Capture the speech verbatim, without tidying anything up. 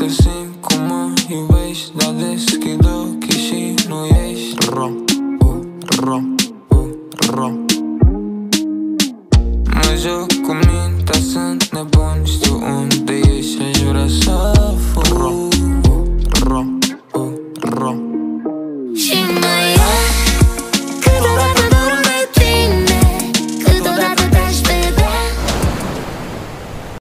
simt cum mă iubești, dar deschid ochii și nu ești. Ro, u, ro, u, ro. Mă joc cu mintea, sunt nebun, știu unde